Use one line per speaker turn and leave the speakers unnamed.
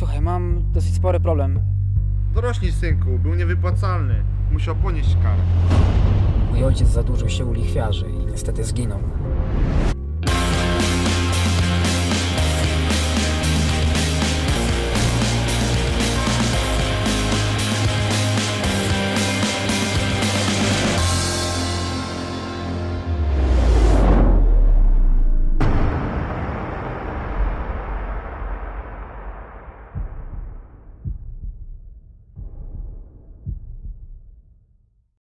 Słuchaj, mam dosyć spory problem.
Dorośnij, synku, był niewypłacalny. Musiał ponieść karę.
Mój ojciec zadłużył się u lichwiarzy i niestety zginął.